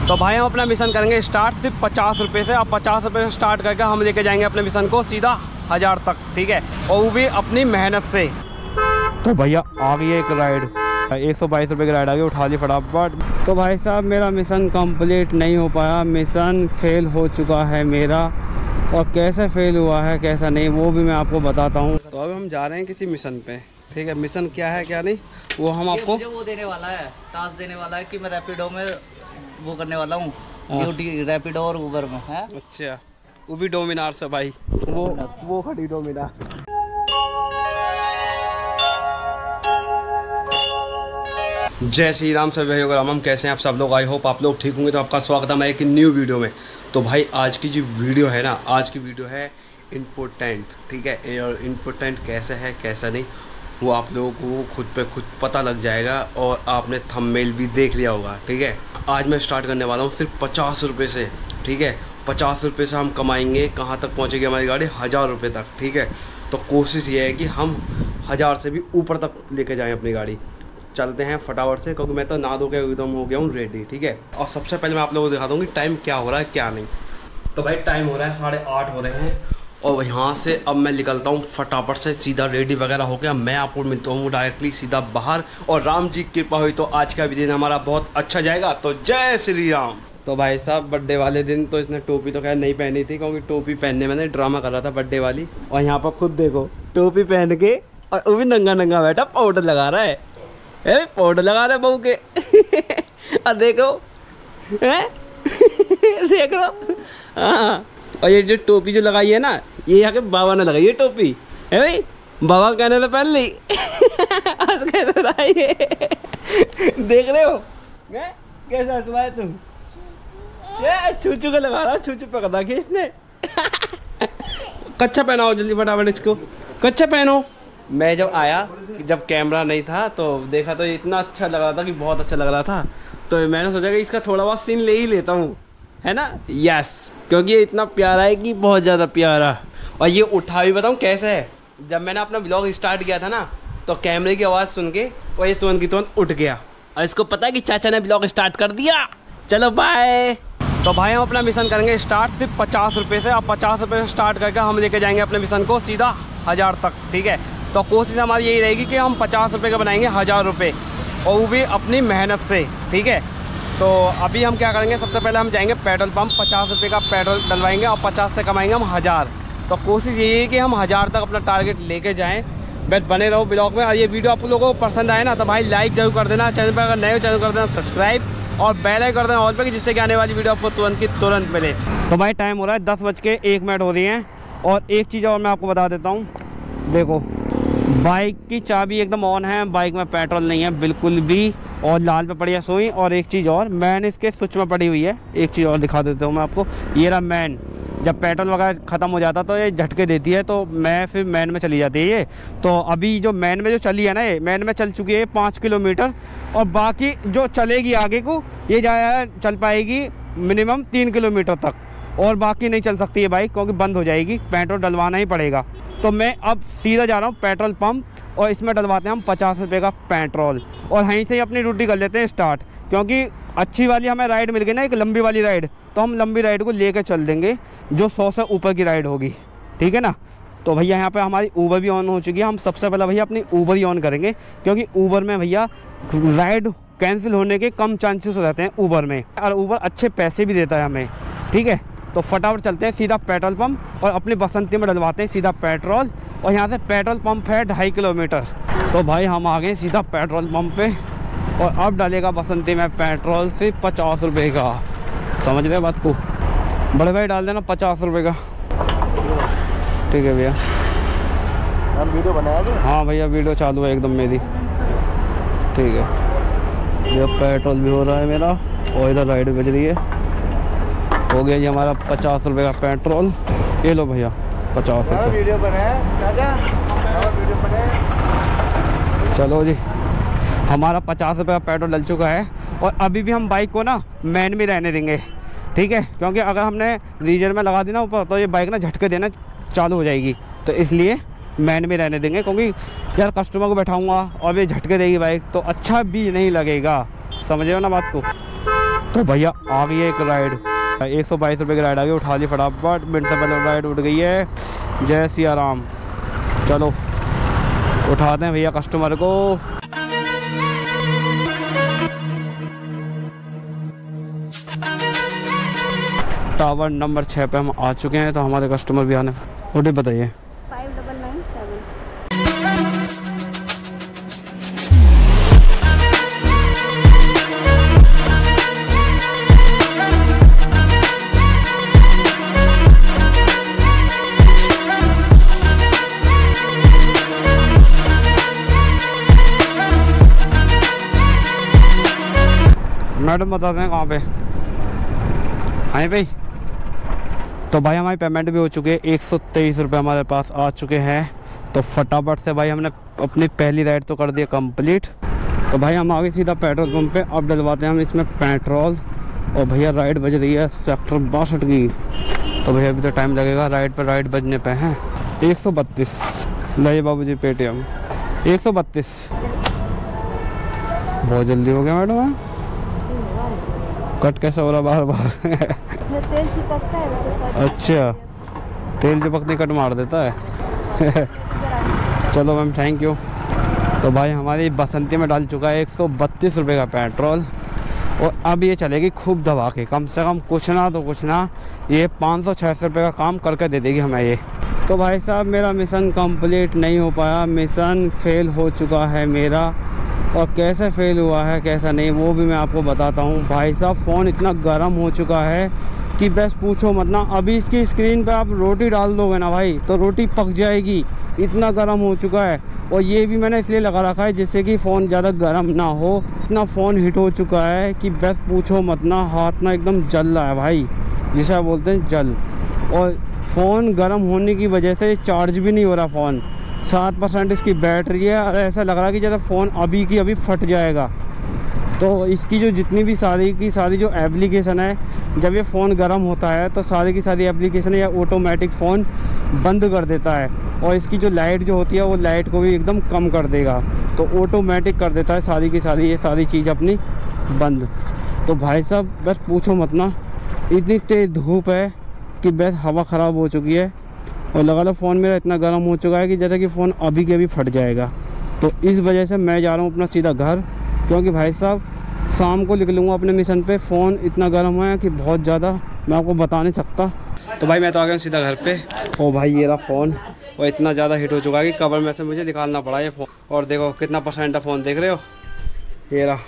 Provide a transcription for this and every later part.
तो भाई हम अपना मिशन करेंगे स्टार्ट सिर्फ 50 रुपये से। अब 50 रुपये से स्टार्ट करके हम लेके जाएंगे अपने मिशन को सीधा 1000 तक, ठीक है, और वो भी अपनी मेहनत से। तो भैया आ गई एक राइड, 122 रुपये की राइड आ गई, उठा ली फटाफट। तो भाई साहब मेरा मिशन कंप्लीट नहीं हो पाया, मिशन फेल हो चुका है मेरा, और कैसे फेल हुआ है कैसा नहीं वो भी मैं आपको बताता हूँ। तो अब हम जा रहे हैं किसी मिशन पे, ठीक है। मिशन क्या है क्या नहीं वो हम आपको वो देने वाला है, टास्क देने वाला है कि मैं रैपिडो में वो करने वाला हूँ ड्यूटी, रैपिडो और उबर में है। अच्छा, वो भी डोमिनार से भाई, वो खड़ी डोमिनार। जय श्री राम सभी भाई, हम कैसे हैं आप सब लोग? आई होप आप लोग ठीक होंगे। तो आपका स्वागत है मैं एक न्यू वीडियो में। तो भाई आज की जो वीडियो है ना, आज की वीडियो है इम्पोर्टेंट, ठीक है। और इम्पोर्टेंट कैसे है कैसा नहीं वो आप लोगों को खुद पे खुद पता लग जाएगा, और आपने थंबनेल भी देख लिया होगा, ठीक है। आज मैं स्टार्ट करने वाला हूँ सिर्फ 50 रुपये से, ठीक है। 50 रुपये से हम कमाएंगे, कहाँ तक पहुँचेगी हमारी गाड़ी? 1000 रुपये तक, ठीक है। तो कोशिश ये है कि हम 1000 से भी ऊपर तक लेके जाएँ अपनी गाड़ी। चलते हैं फटाफट से, क्योंकि मैं तो नहा धो के एकदम हो गया हूँ रेडी, ठीक है। और सबसे पहले मैं आप लोगों को दिखा दूँगी टाइम क्या हो रहा है क्या नहीं। तो भाई टाइम हो रहा है 8:30 हो रहे हैं, और यहाँ से अब मैं निकलता हूँ फटाफट से, सीधा रेडी वगैरह हो गया। मैं आपको मिलता हूँ डायरेक्टली सीधा बाहर, और राम जी की कृपा हुई तो आज का भी दिन हमारा बहुत अच्छा जाएगा। तो जय श्री राम। तो भाई साहब बर्थडे वाले दिन तो इसने टोपी तो खैर नहीं पहनी थी, क्योंकि टोपी पहनने में ड्रामा कर रहा था बर्थडे वाली। और यहाँ पर खुद देखो टोपी पहन के, और वो भी नंगा नंगा बैठा पाउडर लगा रहा है, पाउडर लगा रहे बहू के। और देखो है देख लो, हाँ। और ये जो टोपी जो लगाई है ना, ये यहाँ के बाबा ने लगाई है टोपी, है भाई, बाबा कहने तो पहन ली। हंस कैसे रहा है देख रहे हो कैसे हंस रहा है तुम? छूचू का लगा रहा, छूचू पकड़ा कि इसने। कच्चा पहनाओ जल्दी फटाफट इसको, कच्चा पहनो। मैं जब आया, जब कैमरा नहीं था तो देखा तो इतना अच्छा लग रहा था कि बहुत अच्छा लग रहा था। तो मैंने सोचा कि इसका थोड़ा बहुत सीन ले ही लेता हूँ, है ना। यस, क्योंकि ये इतना प्यारा है कि बहुत ज़्यादा प्यारा। और ये उठा भी बताऊँ कैसे है, जब मैंने अपना ब्लॉग स्टार्ट किया था ना, तो कैमरे की आवाज़ सुन के और ये तुरंत की तुरंत उठ गया, और इसको पता है कि चाचा ने ब्लॉग स्टार्ट कर दिया। चलो बाय। तो भाई हम अपना मिशन करेंगे स्टार्ट सिर्फ 50 रुपये से। अब 50 रुपये से स्टार्ट करके हम लेके जाएंगे अपने मिशन को सीधा 1000 तक, ठीक है। तो कोशिश हमारी यही रहेगी कि हम 50 रुपये का बनाएंगे 1000 रुपये, और वो भी अपनी मेहनत से, ठीक है। तो अभी हम क्या करेंगे, सबसे पहले हम जाएंगे पेट्रोल पंप, 50 रुपये का पेट्रोल डलवाएंगे, और 50 से कमाएंगे हम 1000। तो कोशिश यही है कि हम 1000 तक अपना टारगेट लेके जाएँ। बस बने रहो ब्लॉग में। और ये वीडियो आप लोगों को पसंद आए ना तो भाई लाइक जरूर कर देना, चैनल पर अगर नए हो चैनल कर देना सब्सक्राइब, और बेल आइकन कर देना ऑल पे, जिससे कि आने वाली वीडियो आपको तुरंत की तुरंत मिले। तो भाई टाइम हो रहा है 10:01 हो रही हैं। और एक चीज़ और मैं आपको बता देता हूँ, देखो बाइक की चाबी एकदम ऑन है, बाइक में पेट्रोल नहीं है बिल्कुल भी, और लाल पे पड़ी है सुई। और एक चीज़ और, मैन इसके स्विच में पड़ी हुई है। एक चीज़ और दिखा देता हूँ मैं आपको, ये रहा मैन। जब पेट्रोल वगैरह ख़त्म हो जाता तो ये झटके देती है, तो मैं फिर मैन में चली जाती है ये। तो अभी जो मैन में जो चली है ना, ये मैन में चल चुकी है 5 किलोमीटर, और बाकी जो चलेगी आगे को ये चल पाएगी मिनिमम 3 किलोमीटर तक, और बाकी नहीं चल सकती है बाइक, क्योंकि बंद हो जाएगी, पेट्रोल डलवाना ही पड़ेगा। तो मैं अब सीधा जा रहा हूँ पेट्रोल पंप, और इसमें डलवाते हैं हम 50 रुपये का पेट्रोल, और वहीं से ही अपनी ड्यूटी कर लेते हैं स्टार्ट। क्योंकि अच्छी वाली हमें राइड मिल गई ना, एक लंबी वाली राइड, तो हम लंबी राइड को लेकर चल देंगे, जो 100 से ऊपर की राइड होगी, ठीक है ना। तो भैया यहाँ पे हमारी ऊबर भी ऑन हो चुकी है। हम सबसे पहले भैया अपनी ऊबर ही ऑन करेंगे, क्योंकि ऊबर में भैया राइड कैंसिल होने के कम चांसेस रहते हैं ऊबर में, और ऊबर अच्छे पैसे भी देता है हमें, ठीक है। तो फटाफट चलते हैं सीधा पेट्रोल पंप, और अपनी बसंती में डलवाते हैं सीधा पेट्रोल। और यहाँ से पेट्रोल पंप है 2.5 किलोमीटर। तो भाई हम आ गए सीधा पेट्रोल पंप पे, और अब डालेगा बसंती में पेट्रोल सिर्फ 50 रुपये का, समझ रहे बात को? बड़े भाई डाल देना 50 रुपये का, ठीक है भैया। हम वीडियो बनाया? हाँ भैया वीडियो चालू है एकदम मेरी, ठीक है। ये पेट्रोल भी हो रहा है मेरा, और इधर राइड बज रही है। हो गया जी हमारा 50 रुपये का पेट्रोल। ये लो भैया 50 रुपये। वीडियो बनाया? चलो जी हमारा 50 रुपये का पेट्रोल डल चुका है, और अभी भी हम बाइक को ना मैन में रहने देंगे, ठीक है। क्योंकि अगर हमने रीजर में लगा दी ना ऊपर, तो ये बाइक ना झटके देना चालू हो जाएगी, तो इसलिए मैन में रहने देंगे। क्योंकि यार कस्टमर को बैठाऊंगा और ये झटके देगी बाइक, तो अच्छा भी नहीं लगेगा, समझे हो ना बात को? तो भैया आ गई है एक राइड, 122 रुपये की राइड आ गई। उठा ली फटाफट, मिनट से पहले राइड उठ गई है। जय सिया राम। चलो उठाते हैं भैया कस्टमर को। टावर नंबर 6 पे हम आ चुके हैं, तो हमारे कस्टमर भी आने। ओटी बताइए। 5997। मैडम बता दें कहाँ पे आए भाई। तो भाई हमारी पेमेंट भी हो चुकी है, 123 रुपये हमारे पास आ चुके हैं। तो फटाफट से भाई हमने अपनी पहली राइड तो कर दी कंप्लीट। तो भाई हम आगे सीधा पेट्रोल पंप पे अब डलवाते हैं हम इसमें पेट्रोल। और भैया राइड बज रही है सेक्टर 62 की। तो भैया अभी तो टाइम लगेगा, राइड बजने पे हैं 132। लाइए बाबू जी पेटीएम 132। बहुत जल्दी हो गया मैडम। कट कैसा हो रहा बार बार? तेल चिपकता है। अच्छा, तेल चिपकने कट मार देता है। चलो मैम थैंक यू। तो भाई हमारी बसंती में डाल चुका है 132 रुपये का पेट्रोल। और अब ये चलेगी खूब दबा के, कम से कम कुछ ना तो कुछ ना ये 500-600 रुपये का काम करके दे देगी हमें ये। तो भाई साहब मेरा मिशन कंप्लीट नहीं हो पाया, मिशन फेल हो चुका है मेरा। और कैसे फेल हुआ है कैसा नहीं वो भी मैं आपको बताता हूँ। भाई साहब फ़ोन इतना गर्म हो चुका है कि बस पूछो मत ना। अभी इसकी स्क्रीन पे आप रोटी डाल दोगे ना भाई तो रोटी पक जाएगी, इतना गर्म हो चुका है। और ये भी मैंने इसलिए लगा रखा है जिससे कि फ़ोन ज़्यादा गर्म ना हो। इतना फ़ोन हीट हो चुका है कि बस पूछो मत ना, हाथ ना एकदम जल रहा है भाई, जिसे आप बोलते हैं जल। और फ़ोन गर्म होने की वजह से चार्ज भी नहीं हो रहा फ़ोन। 7% इसकी बैटरी है और ऐसा लग रहा है कि जरा फ़ोन अभी की अभी फट जाएगा। तो इसकी जो जितनी भी सारी की सारी जो एप्लीकेशन है, जब ये फ़ोन गर्म होता है तो सारी की सारी एप्लीकेशन या ऑटोमेटिक फ़ोन बंद कर देता है। और इसकी जो लाइट जो होती है वो लाइट को भी एकदम कम कर देगा, तो ऑटोमेटिक कर देता है सारी की सारी ये सारी चीज़ अपनी बंद। तो भाई साहब बस पूछो मत ना, इतनी तेज़ धूप है कि बस हवा ख़राब हो चुकी है। और लगा लो फ़ोन मेरा इतना गर्म हो चुका है कि जैसे कि फ़ोन अभी के अभी फट जाएगा। तो इस वजह से मैं जा रहा हूँ अपना सीधा घर, क्योंकि भाई साहब शाम को निकलूँगा अपने मिशन पे। फ़ोन इतना गर्म है कि बहुत ज़्यादा मैं आपको बता नहीं सकता। तो भाई मैं तो आ गया हूँ सीधा घर पे। ओ भाई ये रहा फ़ोन, और इतना ज़्यादा हीट हो चुका है कि कवर में से मुझे निकालना पड़ा ये फ़ोन। और देखो कितना परसेंट है फ़ोन, देख रहे हो ये रहा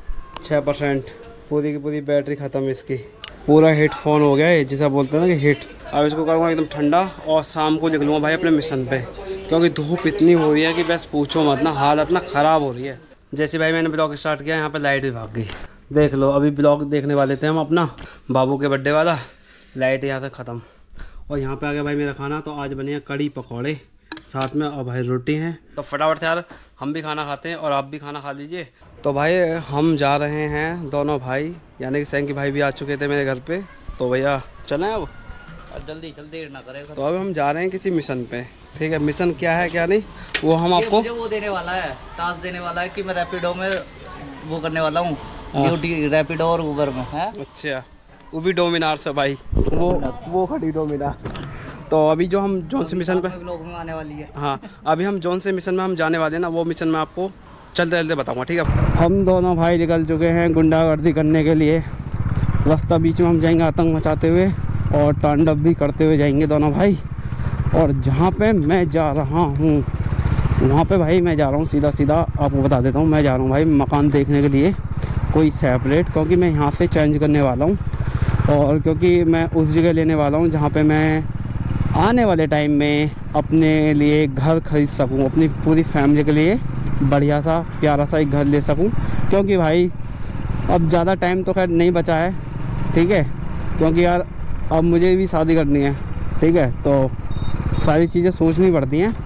6%। पूरी की पूरी बैटरी ख़त्म इसकी, पूरा हीट फ़ोन हो गया है जिसे बोलते हैं ना कि हीट। अब इसको करूँगा एकदम ठंडा और शाम को निकलूँगा भाई अपने मिशन पे, क्योंकि धूप इतनी हो रही है कि बस पूछो मत ना, हालत ना ख़राब हो रही है। जैसे भाई मैंने ब्लॉग स्टार्ट किया यहाँ पे लाइट भी भाग गई। देख लो अभी ब्लॉग देखने वाले थे हम अपना बाबू के बर्थडे वाला, लाइट यहाँ से ख़त्म। और यहाँ पे आ गया भाई मेरा खाना। तो आज बने हैं कड़ी पकौड़े साथ में, और भाई रोटी हैं। तो फटाफट से यार हम भी खाना खाते हैं और आप भी खाना खा लीजिए। तो भाई हम जा रहे हैं दोनों भाई, यानी कि सैंकी भाई भी आ चुके थे मेरे घर पे। तो भैया चलें अब, जल्दी देर ना करें। तो अब हम जा रहे हैं किसी मिशन पे। ठीक है, मिशन क्या है क्या नहीं वो हम आपको मुझे वो देने वाला है, टास्क देने वाला है कि मैं रैपिडो में वो करने वाला हूँ ड्यूटी, रैपिडो और उबर में है। अच्छा वो भी डोमिनार से भाई, वो खड़ी डोमिनार। तो अभी जो हम जौन से मिशन पे लोग में आने वाली है। हाँ अभी हम जौन से मिशन में हम जाने वाले हैं ना, वो मिशन में आपको चलते चलते बताऊँगा। ठीक है, हम दोनों भाई निकल चुके हैं गुंडागर्दी करने के लिए। रास्ता बीच में हम जाएंगे आतंक मचाते हुए और तांडव भी करते हुए जाएंगे दोनों भाई। और जहाँ पे मैं जा रहा हूँ वहाँ पे भाई मैं जा रहा हूँ सीधा आपको बता देता हूँ। मैं जा रहा हूँ भाई मकान देखने के लिए कोई सेपरेट, क्योंकि मैं यहाँ से चेंज करने वाला हूँ। और क्योंकि मैं उस जगह लेने वाला हूँ जहाँ पे मैं आने वाले टाइम में अपने लिए घर खरीद सकूँ, अपनी पूरी फैमिली के लिए बढ़िया सा प्यारा सा एक घर ले सकूँ। क्योंकि भाई अब ज़्यादा टाइम तो खैर नहीं बचा है, ठीक है, क्योंकि यार अब मुझे भी शादी करनी है। ठीक है, तो सारी चीज़ें सोचनी पड़ती हैं।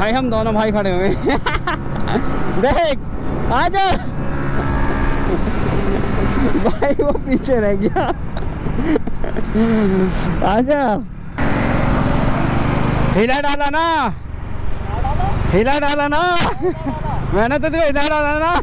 भाई हम दोनों भाई खड़े हुए देख आजा भाई वो पीछे रह गया आजा हिला डाला ना मैंने तो तुझे हिला डाला ना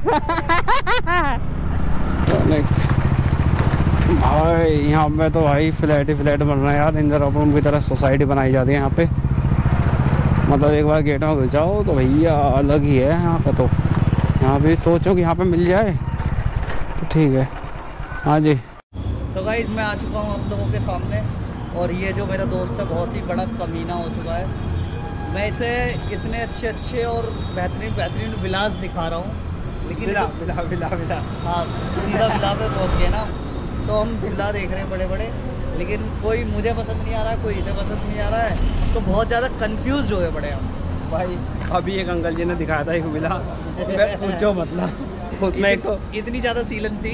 भाई यहाँ पे तो भाई फ्लैट ही फ्लैट बन रहा है यार। इंदिरापुरम की तरह सोसाइटी बनाई जाती है यहाँ पे। मतलब एक बार गेट में घुस जाओ तो भैया अलग ही है यहाँ पे। तो यहाँ भी सोचो कि यहाँ पे मिल जाए तो ठीक है। हाँ जी तो गाइस मैं आ चुका हूँ आप लोगों के सामने और ये जो मेरा दोस्त है बहुत ही बड़ा कमीना हो चुका है। मैं इसे इतने अच्छे और बेहतरीन विलास दिखा रहा हूँ लेकिन विला हाँ सीधा विला पे पहुँच गए ना। तो हम विला देख रहे हैं बड़े बड़े लेकिन कोई मुझे पसंद नहीं आ रहा है, कोई इसे पसंद नहीं आ रहा है। तो बहुत ज़्यादा कंफ्यूज हो गए पड़े हम भाई। अभी एक अंकल जी ने दिखाया था एक विला, पूछो मतलब उसमें एक तो इतनी ज़्यादा सीलन थी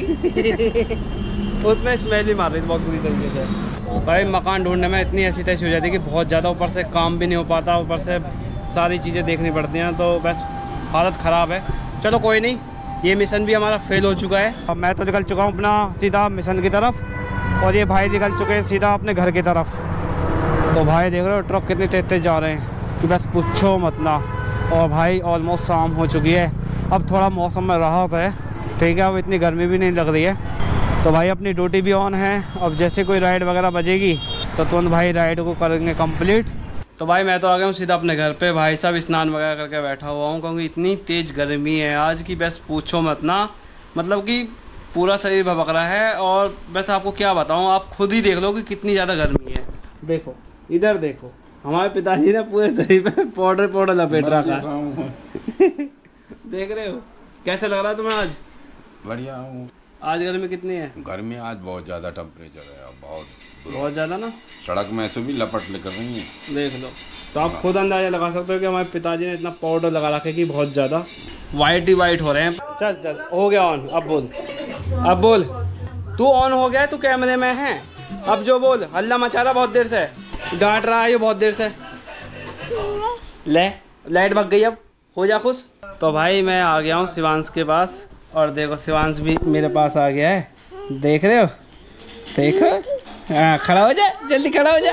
उसमें स्मेल भी मार रही थी बहुत बुरी तरीके से। भाई मकान ढूंढने में इतनी ऐसी तैसी हो जाती है कि बहुत ज़्यादा ऊपर से काम भी नहीं हो पाता, ऊपर से सारी चीज़ें देखनी पड़ती हैं। तो बस हालत ख़राब है। चलो कोई नहीं, ये मिशन भी हमारा फेल हो चुका है। अब मैं तो निकल चुका हूँ अपना सीधा मिशन की तरफ और ये भाई निकल चुके हैं सीधा अपने घर की तरफ। तो भाई देख रहे हो ट्रक कितने तेज जा रहे हैं कि बस पूछो मत ना। और भाई ऑलमोस्ट शाम हो चुकी है। अब थोड़ा मौसम में राहत है, ठीक है। अब इतनी गर्मी भी नहीं लग रही है। तो भाई अपनी ड्यूटी भी ऑन है। अब जैसे कोई राइड वगैरह बजेगी तो तुरंत भाई राइड को करेंगे कंप्लीट। तो भाई मैं तो आ गया हूँ सीधा अपने घर पे। भाई साहब स्नान वगैरह करके बैठा हुआ हूँ क्योंकि इतनी तेज़ गर्मी है आज की बस पूछो मत ना। मतलब कि पूरा शरीर भभक रहा है। और बस आपको क्या बताऊँ, आप खुद ही देख लो कि कितनी ज़्यादा गर्मी है। देखो इधर देखो, हमारे पिताजी ने पूरे शरीर पे पाउडर लपेट रखा है देख रहे हो कैसे लग रहा है तुम्हें आज? बढ़िया हूँ। आज गर्मी कितनी है? गर्मी आज बहुत ज्यादा टेम्परेचर है, बहुत ज़्यादा ना। सड़क में ऐसे भी लपट लेकर रही है, देख लो। तो आप खुद अंदाजा लगा सकते हो कि हमारे पिताजी ने इतना पाउडर लगा रखा है कि बहुत ज़्यादा वाइट ही वाइट हो रहे हैं। चल हो गया ऑन। अब बोल तू ऑन हो गया, तू कैमरे में है। अब जो बोल, हल्ला मचा रहा बहुत देर से, डांट रहा है ये बहुत देर से। ले लाइट भग गई, अब हो जा खुश। तो भाई मैं आ गया हूँ शिवांश के पास और देखो शिवांश भी मेरे पास आ गया है। देख रहे हो, देखो। हाँ खड़ा हो जा, जल्दी खड़ा हो जा।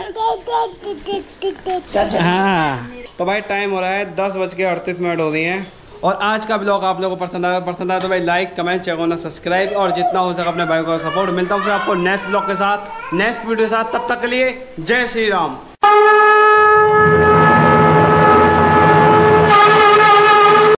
हाँ तो भाई टाइम हो रहा है 10:38 हो रही हैं। और आज का ब्लॉग आप लोगों को पसंद आया तो भाई लाइक कमेंट चेक होना सब्सक्राइब और जितना हो सके अपने भाई को सपोर्ट। मिलता हूँ फिर आपको नेक्स्ट ब्लॉग के साथ, नेक्स्ट वीडियो के साथ। तब तक के लिए जय श्री राम।